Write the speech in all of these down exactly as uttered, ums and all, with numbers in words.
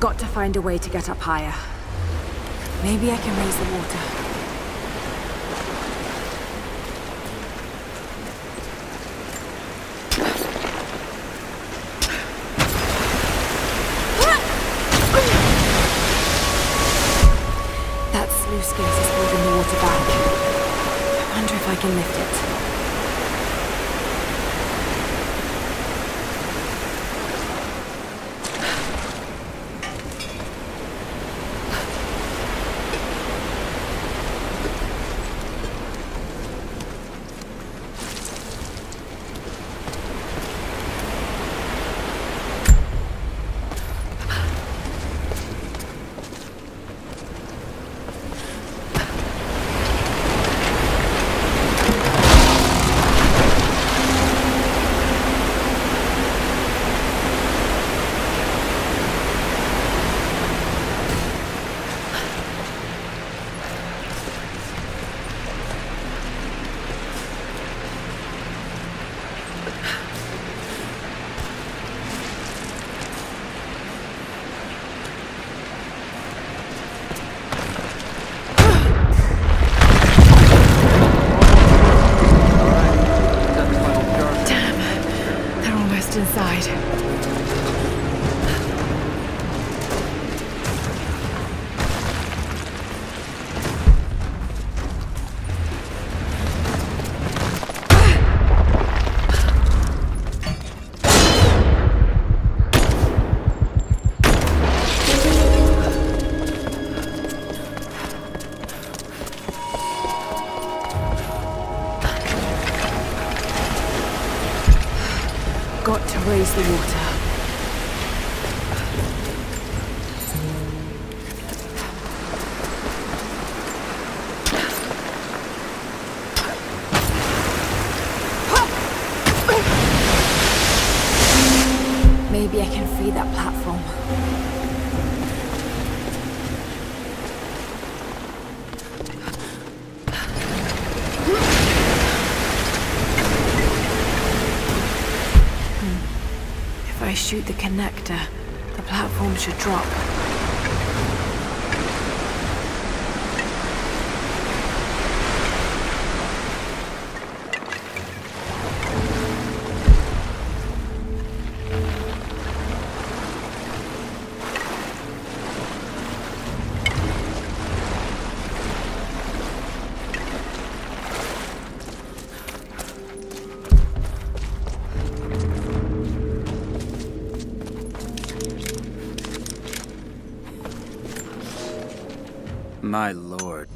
got to find a way to get up higher. Maybe I can raise the water. That sluice gate is holding the water back. I wonder if I can lift it. Inside. Got to raise the water. Maybe I can free that platform. If I shoot the connector, the platform should drop. My lord.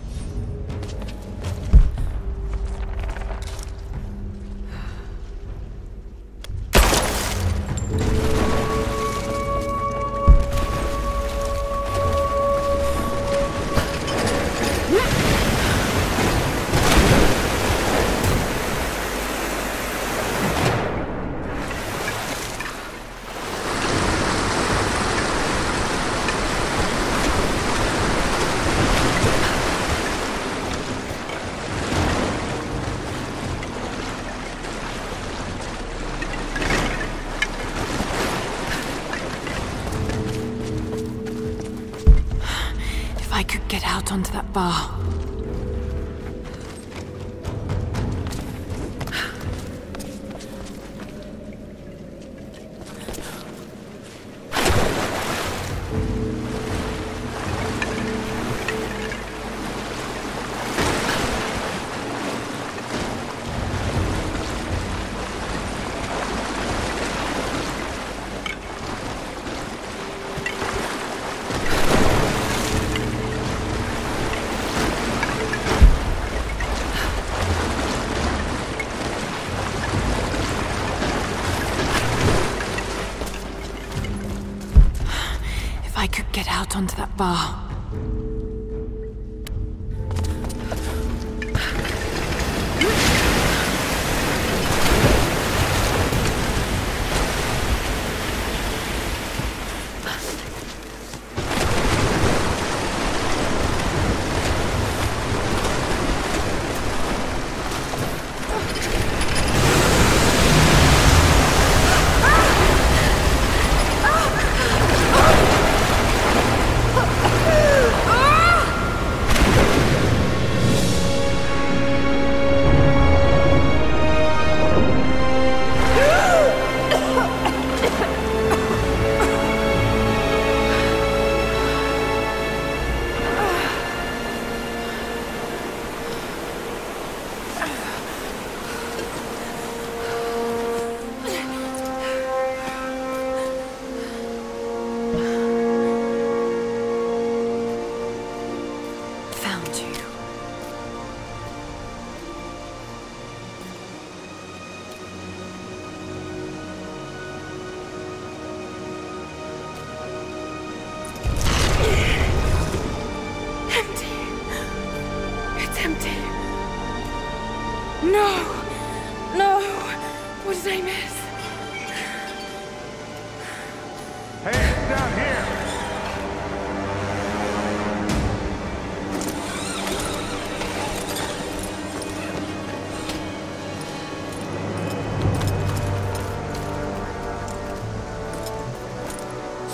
I could get out onto that bar. I could get out onto that bar.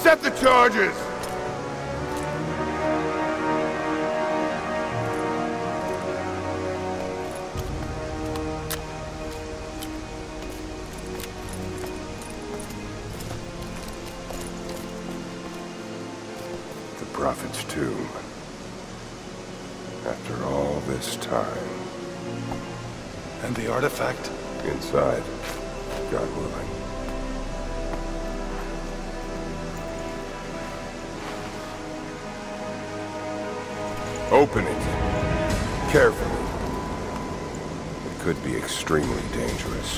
Set the charges! The Prophet's tomb. After all this time. And the artifact? Inside, God willing. Open it. Carefully. It could be extremely dangerous.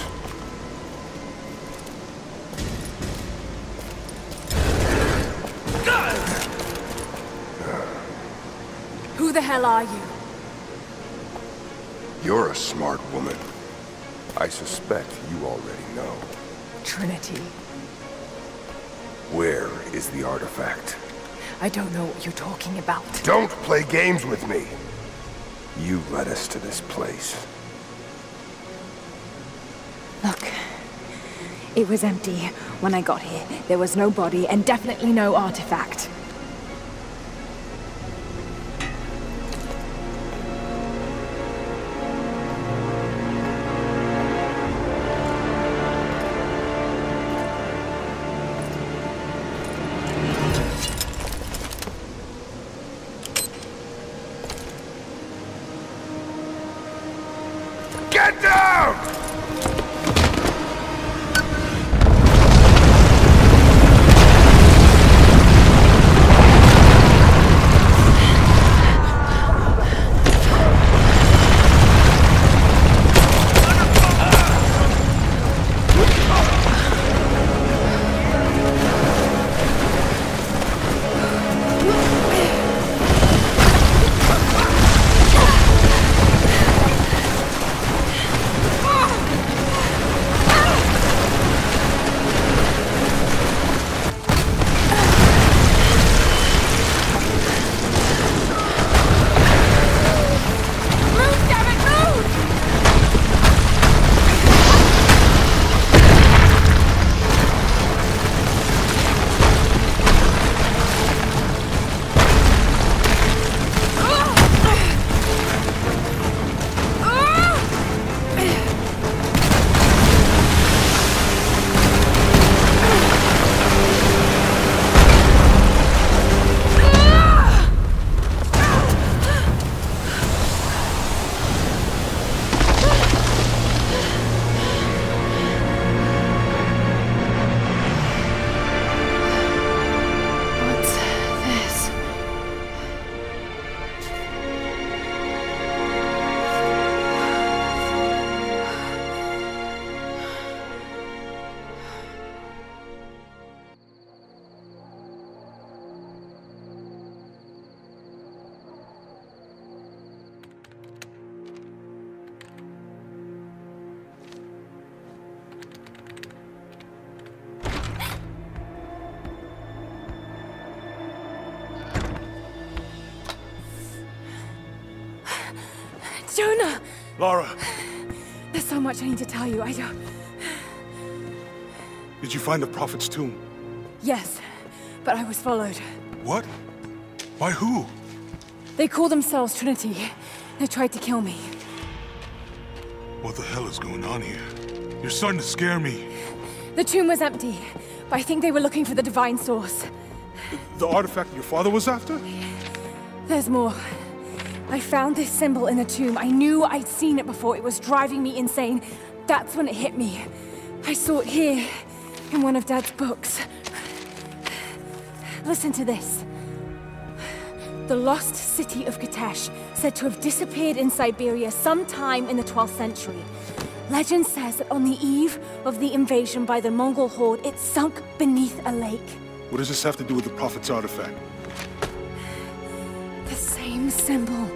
Who the hell are you? You're a smart woman. I suspect you already know. Trinity. Where is the artifact? I don't know what you're talking about. Don't play games with me! You led us to this place. Look, it was empty when I got here. There was no body and definitely no artifact. Get down! Jonah! Lara! There's so much I need to tell you, I don't... Did you find the Prophet's tomb? Yes, but I was followed. What? By who? They call themselves Trinity. They tried to kill me. What the hell is going on here? You're starting to scare me. The tomb was empty, but I think they were looking for the divine source. The artifact your father was after? There's more. I found this symbol in the tomb. I knew I'd seen it before. It was driving me insane. That's when it hit me. I saw it here, in one of Dad's books. Listen to this. The lost city of Kitezh, said to have disappeared in Siberia sometime in the twelfth century. Legend says that on the eve of the invasion by the Mongol horde, it sunk beneath a lake. What does this have to do with the Prophet's artifact? The same symbol.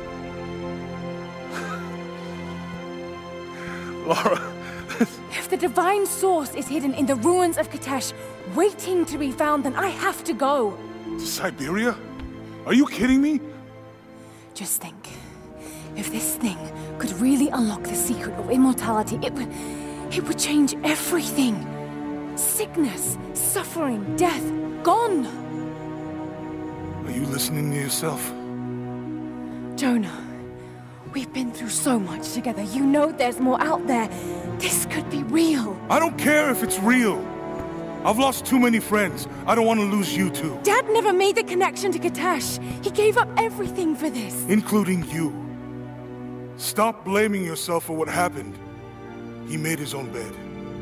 Lara... If the divine source is hidden in the ruins of Kitezh, waiting to be found, then I have to go. To Siberia? Are you kidding me? Just think. If this thing could really unlock the secret of immortality, it would... it would change everything. Sickness, suffering, death, gone. Are you listening to yourself? Jonah, we've been through so much together. You know there's more out there. This could be real. I don't care if it's real. I've lost too many friends. I don't want to lose you too. Dad never made the connection to kitezh. He gave up everything for this. Including you. Stop blaming yourself for what happened. He made his own bed.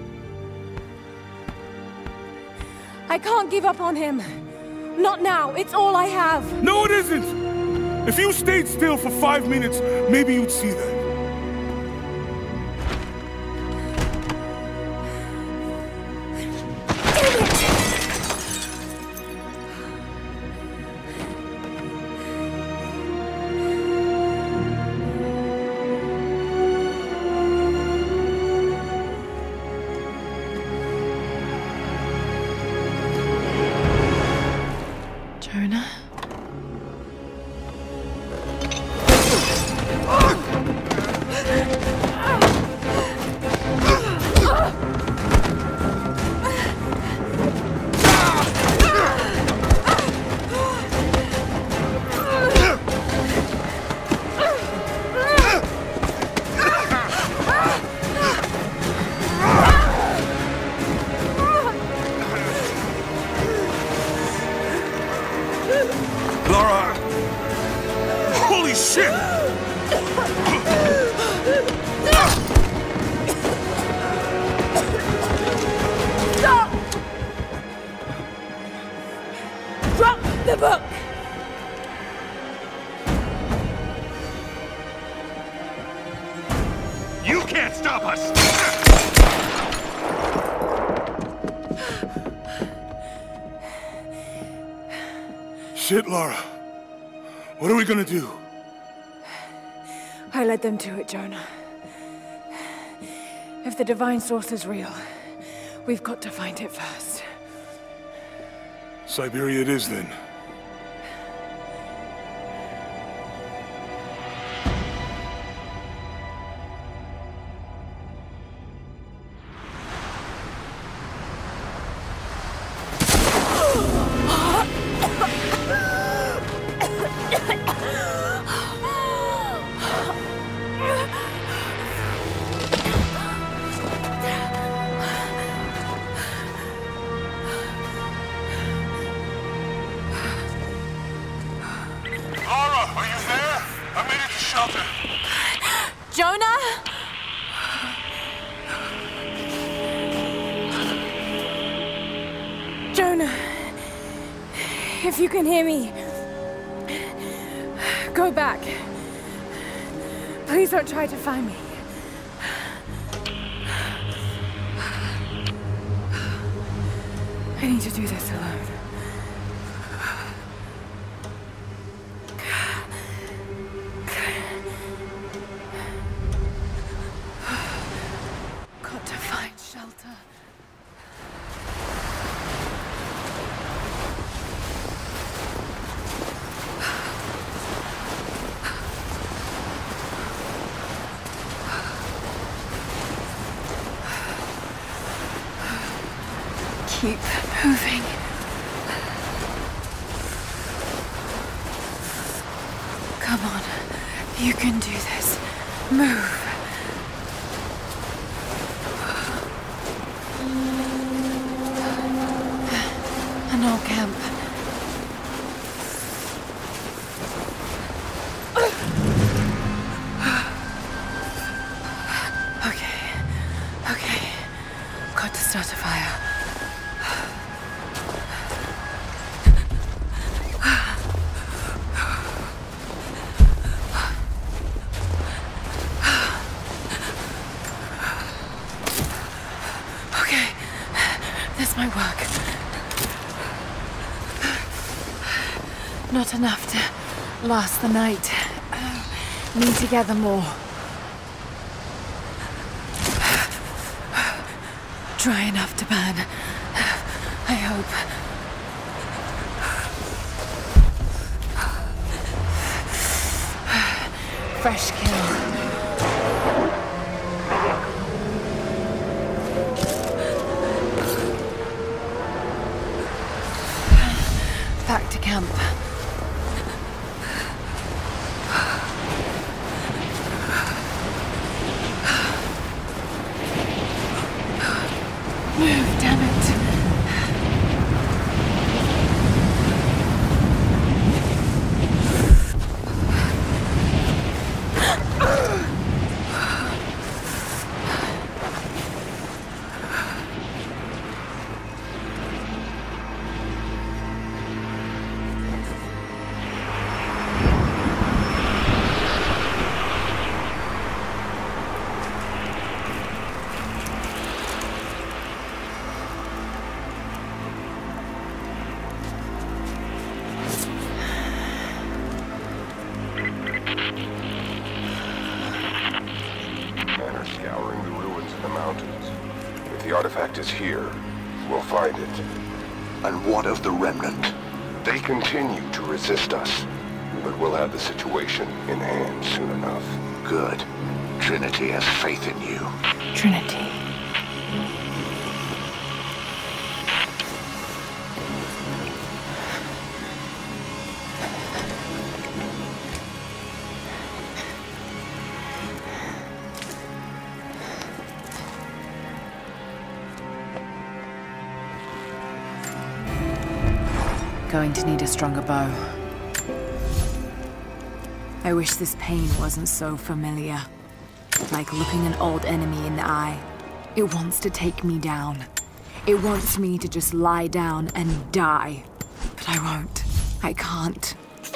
I can't give up on him. Not now. It's all I have. No, it isn't! If you stayed still for five minutes, maybe you'd see that. Lara! Holy shit! Stop! Drop the book! You can't stop us! Shit, Lara. What are we gonna do? I led them to it, Jonah. If the divine source is real, we've got to find it first. Siberia it is, then. Jonah? Jonah, if you can hear me, go back. Please don't try to find me. I need to do this alone. Got to find shelter. Keep moving. Come on, you can do this. Move. An old camp. Okay, okay. Got to start a fire. My work. Not enough to last the night. Need to gather more. Dry enough to burn. I hope. Fresh kill. Back to camp. Move, damn it. Scouring the ruins in the mountains. If the artifact is here, we'll find it. And what of the remnant? They continue to resist us, but we'll have the situation in hand soon enough. Good. Trinity has faith in you. Trinity. Going to need a stronger bow. I wish this pain wasn't so familiar. Like looking an old enemy in the eye. It wants to take me down. It wants me to just lie down and die. But I won't. I can't.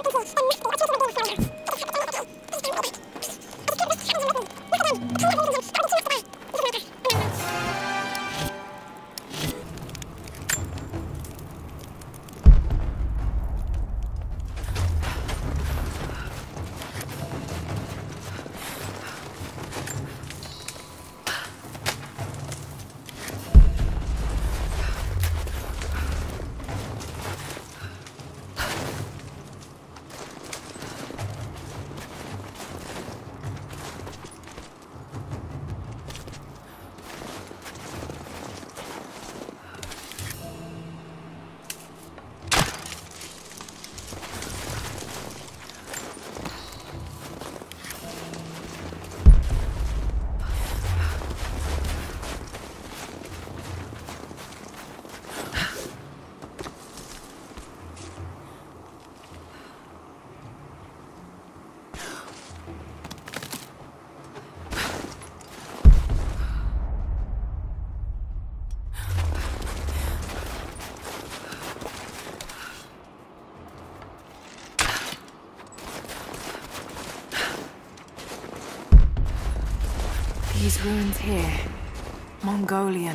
These ruins here. Mongolian.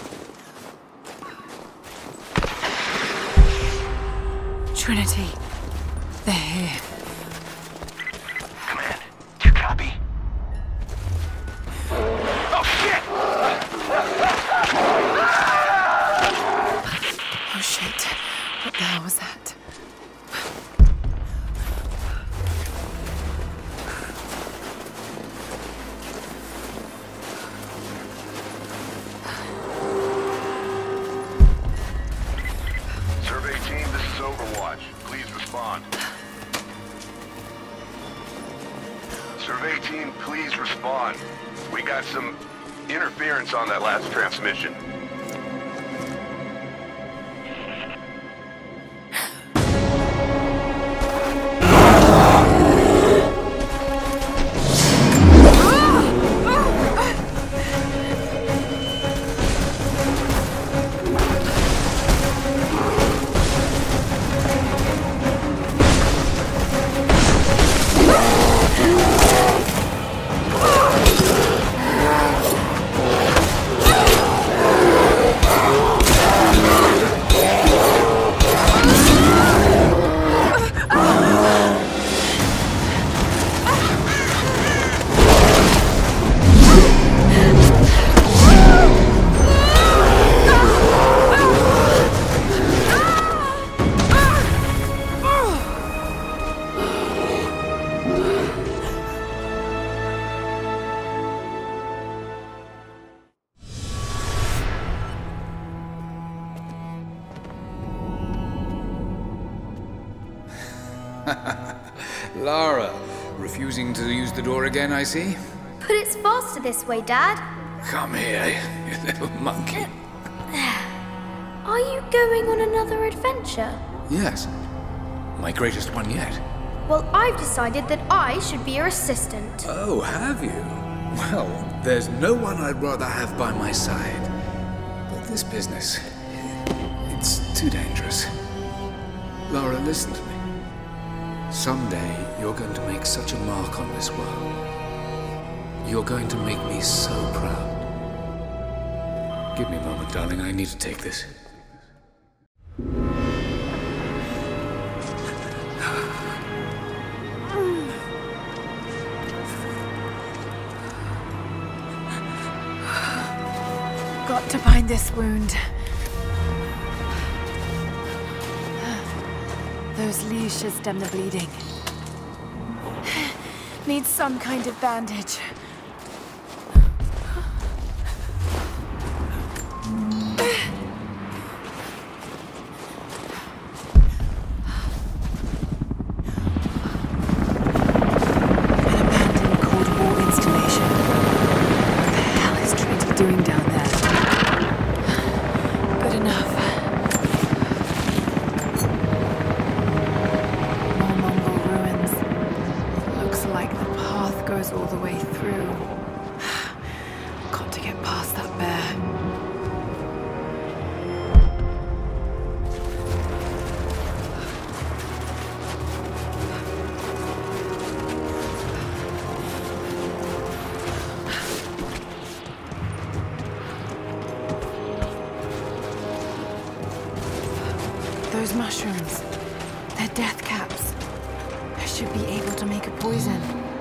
Trinity. They're here. Command, do you copy? Oh, shit! Oh shit. What the hell was that? Survey team, please respond. We got some interference on that last transmission. Ah! Lara, refusing to use the door again, I see? But it's faster this way, Dad. Come here, you little monkey. Are you going on another adventure? Yes. My greatest one yet. Well, I've decided that I should be your assistant. Oh, have you? Well, there's no one I'd rather have by my side. But this business, it's too dangerous. Lara, listen to me. Someday, you're going to make such a mark on this world. You're going to make me so proud. Give me a moment, darling. I need to take this. Got to bind this wound. Those leaves should stem the bleeding. Need some kind of bandage. Those mushrooms, they're death caps. I should be able to make a poison.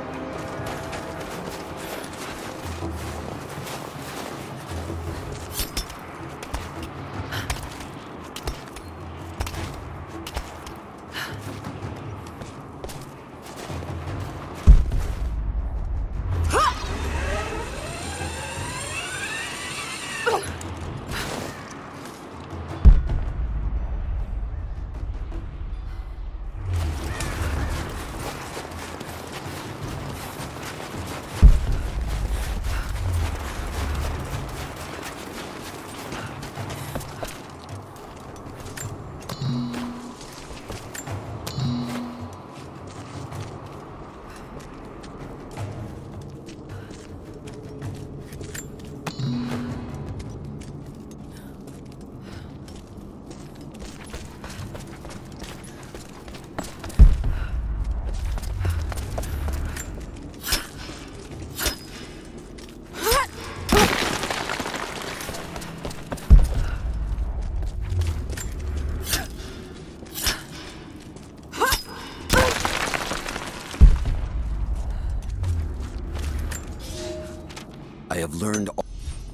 I have learned all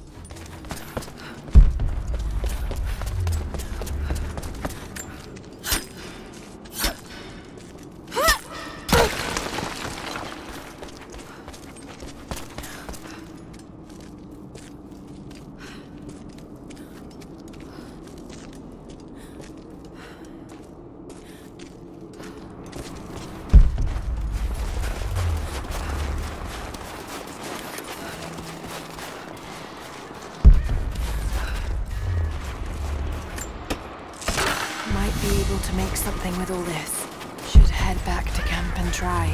to make something with all this. Should head back to camp and try.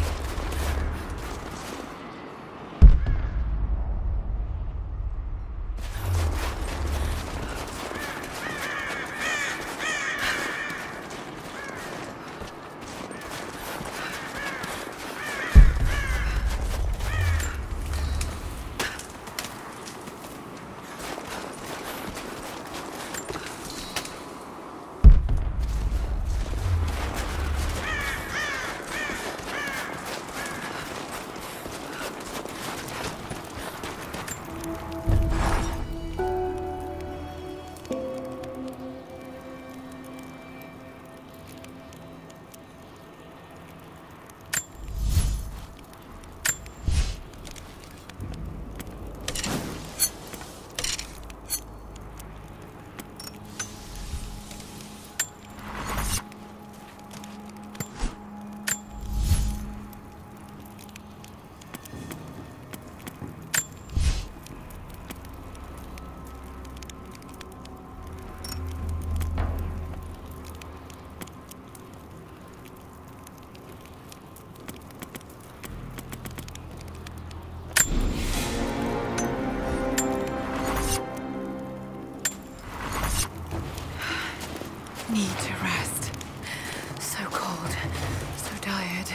need to rest. So cold, so tired.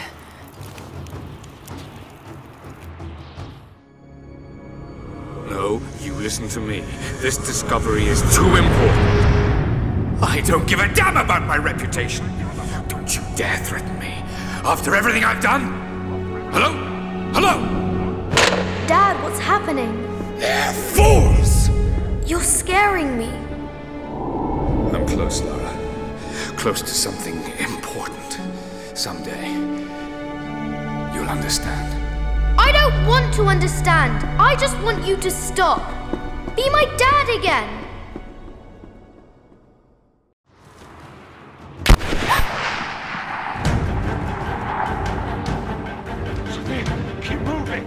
No, you listen to me. This discovery is too important. I don't give a damn about my reputation. Don't you dare threaten me. After everything I've done? Hello? Hello? Dad, what's happening? They're fools! You're scaring me. I'm close, Lara. Close to something important. Someday, you'll understand. I don't want to understand. I just want you to stop. Be my dad again. Keep moving!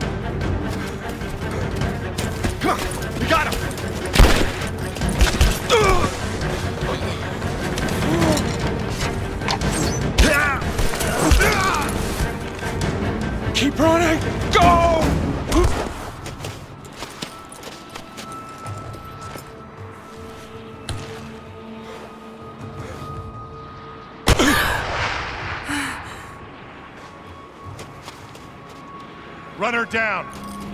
We got him! Keep running! Go! Run her down!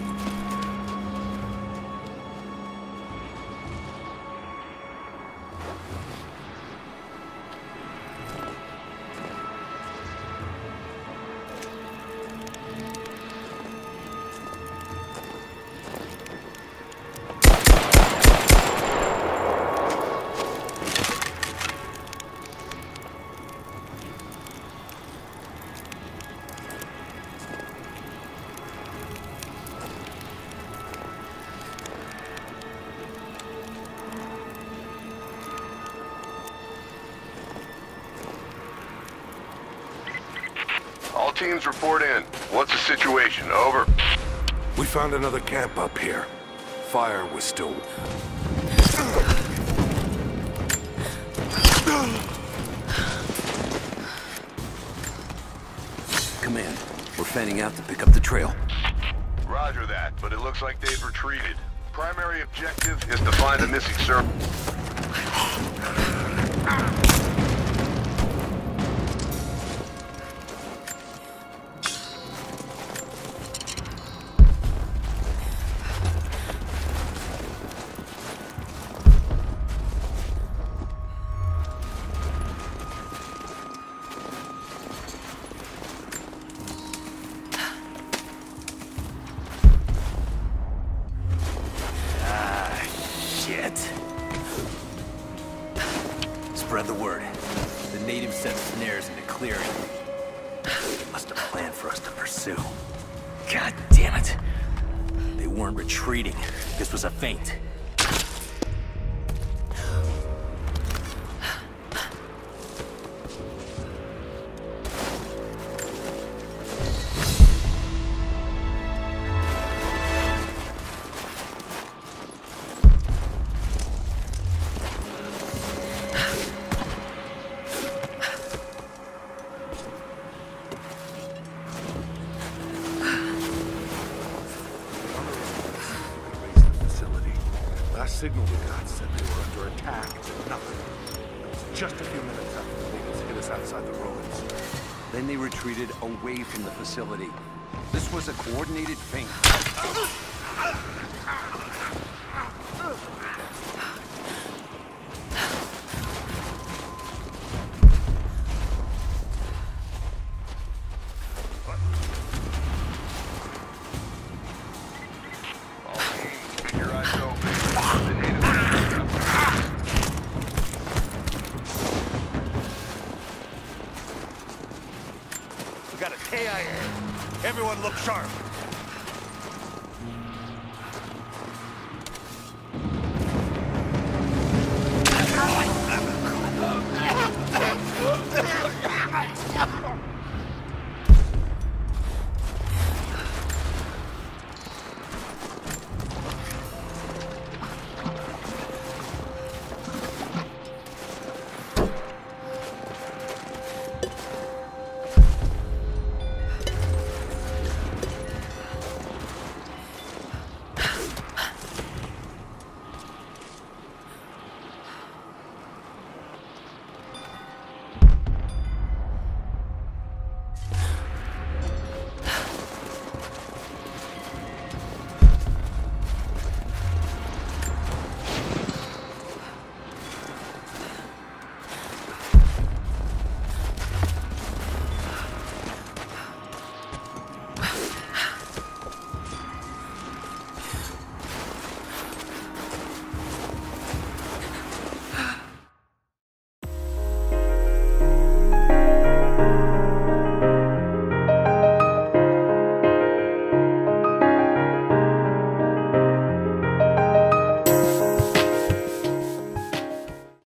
All teams report in. What's the situation? Over. We found another camp up here. Fire was still... Command, we're fanning out to pick up the trail. Roger that, but it looks like they've retreated. Primary objective is to find the missing servant. Spread the word. The natives set snares in the clearing. They must have planned for us to pursue. God damn it. They weren't retreating. This was a feint. Signal we got said they were under attack. Nothing. It was just a few minutes after the natives hit us outside the ruins. Then they retreated away from the facility. This was a coordinated feint. Got a K I A. Everyone look sharp.